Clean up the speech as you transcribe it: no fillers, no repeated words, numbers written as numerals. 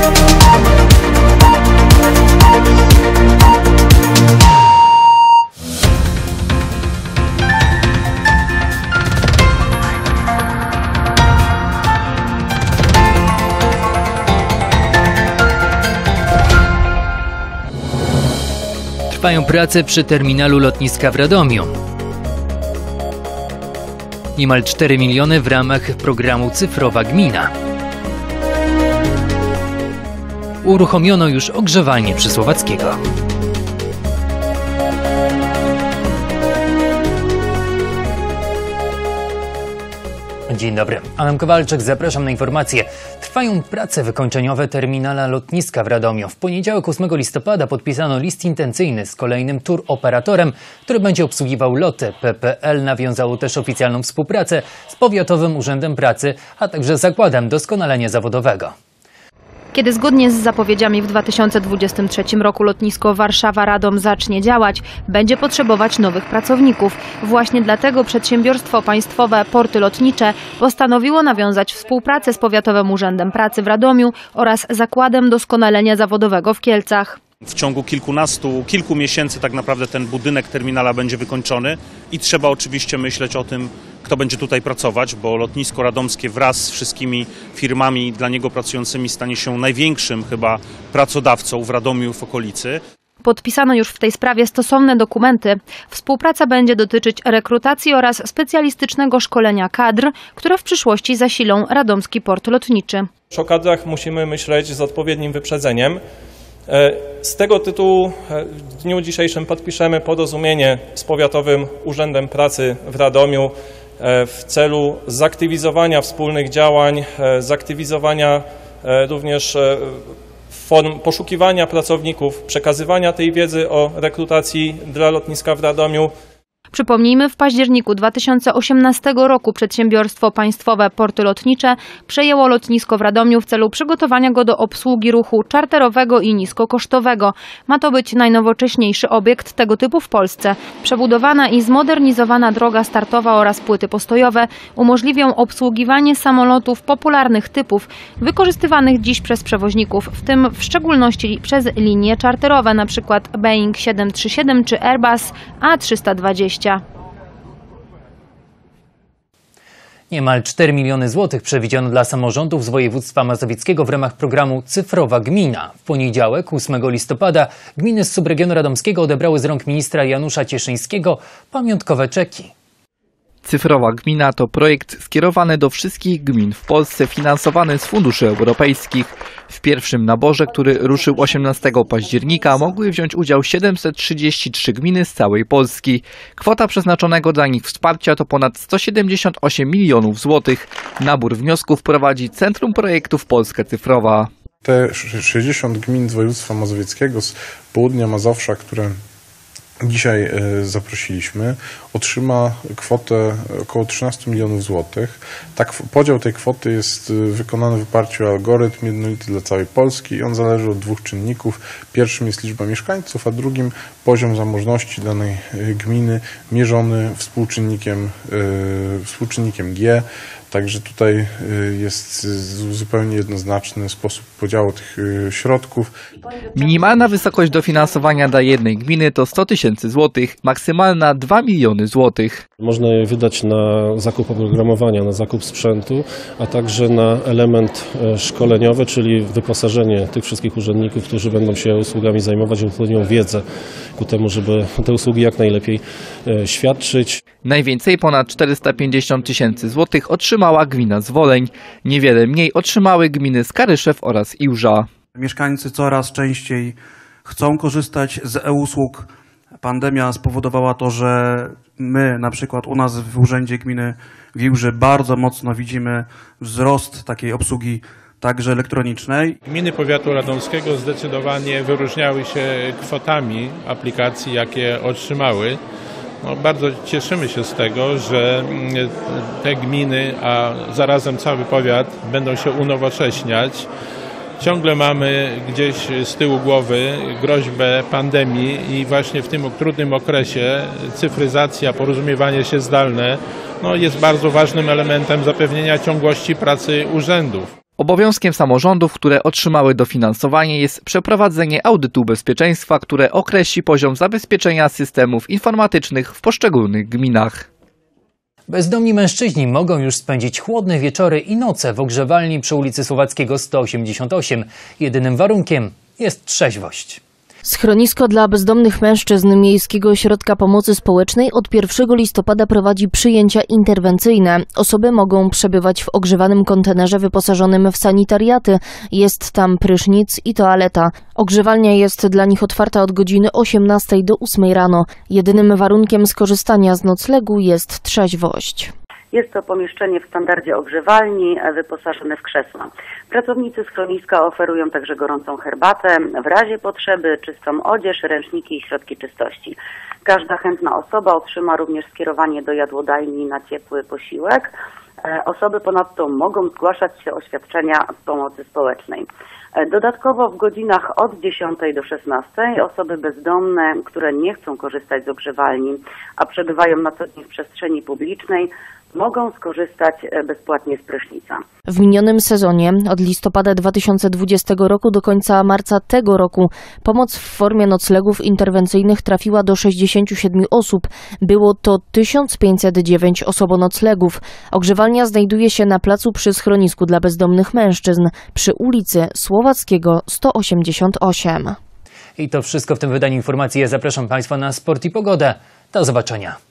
Trwają prace przy terminalu lotniska w Radomiu. Niemal 4 miliony w ramach programu Cyfrowa Gmina. Uruchomiono już ogrzewalnię przy Słowackiego. Dzień dobry, Adam Kowalczyk, zapraszam na informacje. Trwają prace wykończeniowe terminala lotniska w Radomiu. W poniedziałek 8 listopada podpisano list intencyjny z kolejnym touroperatorem, który będzie obsługiwał loty. PPL nawiązało też oficjalną współpracę z Powiatowym Urzędem Pracy, a także Zakładem Doskonalenia Zawodowego. Kiedy zgodnie z zapowiedziami w 2023 roku lotnisko Warszawa-Radom zacznie działać, będzie potrzebować nowych pracowników. Właśnie dlatego przedsiębiorstwo państwowe Porty Lotnicze postanowiło nawiązać współpracę z Powiatowym Urzędem Pracy w Radomiu oraz Zakładem Doskonalenia Zawodowego w Kielcach. W ciągu kilku miesięcy tak naprawdę ten budynek terminala będzie wykończony i trzeba oczywiście myśleć o tym, kto będzie tutaj pracować, bo lotnisko radomskie wraz z wszystkimi firmami dla niego pracującymi stanie się największym chyba pracodawcą w Radomiu i w okolicy. Podpisano już w tej sprawie stosowne dokumenty. Współpraca będzie dotyczyć rekrutacji oraz specjalistycznego szkolenia kadr, które w przyszłości zasilą Radomski Port Lotniczy. O kadrach musimy myśleć z odpowiednim wyprzedzeniem. Z tego tytułu w dniu dzisiejszym podpiszemy porozumienie z Powiatowym Urzędem Pracy w Radomiu w celu zaktywizowania wspólnych działań, zaktywizowania również form poszukiwania pracowników, przekazywania tej wiedzy o rekrutacji dla lotniska w Radomiu. Przypomnijmy, w październiku 2018 roku przedsiębiorstwo państwowe Porty Lotnicze przejęło lotnisko w Radomiu w celu przygotowania go do obsługi ruchu czarterowego i niskokosztowego. Ma to być najnowocześniejszy obiekt tego typu w Polsce. Przebudowana i zmodernizowana droga startowa oraz płyty postojowe umożliwią obsługiwanie samolotów popularnych typów, wykorzystywanych dziś przez przewoźników, w tym w szczególności przez linie czarterowe, np. Boeing 737 czy Airbus A320. Niemal 4 miliony złotych przewidziano dla samorządów z województwa mazowieckiego w ramach programu Cyfrowa Gmina. W poniedziałek, 8 listopada, gminy z subregionu radomskiego odebrały z rąk ministra Janusza Cieszyńskiego pamiątkowe czeki. Cyfrowa Gmina to projekt skierowany do wszystkich gmin w Polsce, finansowany z funduszy europejskich. W pierwszym naborze, który ruszył 18 października, mogły wziąć udział 733 gminy z całej Polski. Kwota przeznaczonego dla nich wsparcia to ponad 178 milionów złotych. Nabór wniosków prowadzi Centrum Projektów Polska Cyfrowa. Te 60 gmin z województwa mazowieckiego, z południa Mazowsza, które dzisiaj zaprosiliśmy, otrzyma kwotę około 13 milionów złotych. Tak, podział tej kwoty jest wykonany w oparciu o algorytm jednolity dla całej Polski i on zależy od dwóch czynników. Pierwszym jest liczba mieszkańców, a drugim poziom zamożności danej gminy mierzony współczynnikiem G. Także tutaj jest zupełnie jednoznaczny sposób podziału tych środków. Minimalna wysokość dofinansowania dla jednej gminy to 100 tysięcy złotych, maksymalna 2 miliony złotych. Można je wydać na zakup oprogramowania, na zakup sprzętu, a także na element szkoleniowy, czyli wyposażenie tych wszystkich urzędników, którzy będą się usługami zajmować, odpowiednią wiedzę ku temu, żeby te usługi jak najlepiej świadczyć. Najwięcej, ponad 450 tysięcy złotych, otrzymała gmina Zwoleń. Niewiele mniej otrzymały gminy Skaryszew oraz Iłża. Mieszkańcy coraz częściej chcą korzystać z e-usług. Pandemia spowodowała to, że my na przykład u nas w Urzędzie Gminy w Iłży bardzo mocno widzimy wzrost takiej obsługi także elektronicznej. Gminy powiatu radomskiego zdecydowanie wyróżniały się kwotami aplikacji, jakie otrzymały. Bardzo cieszymy się z tego, że te gminy, a zarazem cały powiat będą się unowocześniać. Ciągle mamy gdzieś z tyłu głowy groźbę pandemii i właśnie w tym trudnym okresie cyfryzacja, porozumiewanie się zdalne jest bardzo ważnym elementem zapewnienia ciągłości pracy urzędów. Obowiązkiem samorządów, które otrzymały dofinansowanie, jest przeprowadzenie audytu bezpieczeństwa, które określi poziom zabezpieczenia systemów informatycznych w poszczególnych gminach. Bezdomni mężczyźni mogą już spędzić chłodne wieczory i noce w ogrzewalni przy ulicy Słowackiego 188. Jedynym warunkiem jest trzeźwość. Schronisko dla bezdomnych mężczyzn Miejskiego Ośrodka Pomocy Społecznej od 1 listopada prowadzi przyjęcia interwencyjne. Osoby mogą przebywać w ogrzewanym kontenerze wyposażonym w sanitariaty. Jest tam prysznic i toaleta. Ogrzewalnia jest dla nich otwarta od godziny 18 do 8 rano. Jedynym warunkiem skorzystania z noclegu jest trzeźwość. Jest to pomieszczenie w standardzie ogrzewalni, wyposażone w krzesła. Pracownicy schroniska oferują także gorącą herbatę, w razie potrzeby czystą odzież, ręczniki i środki czystości. Każda chętna osoba otrzyma również skierowanie do jadłodajni na ciepły posiłek. Osoby ponadto mogą zgłaszać się oświadczenia z pomocy społecznej. Dodatkowo w godzinach od 10 do 16 osoby bezdomne, które nie chcą korzystać z ogrzewalni, a przebywają na co dzień w przestrzeni publicznej, mogą skorzystać bezpłatnie z prysznica. W minionym sezonie od listopada 2020 roku do końca marca tego roku pomoc w formie noclegów interwencyjnych trafiła do 67 osób. Było to 1509 osobonoclegów. Ogrzewalnia znajduje się na placu przy schronisku dla bezdomnych mężczyzn przy ulicy Słowackiego 188. I to wszystko w tym wydaniu informacji. Ja zapraszam Państwa na sport i pogodę. Do zobaczenia.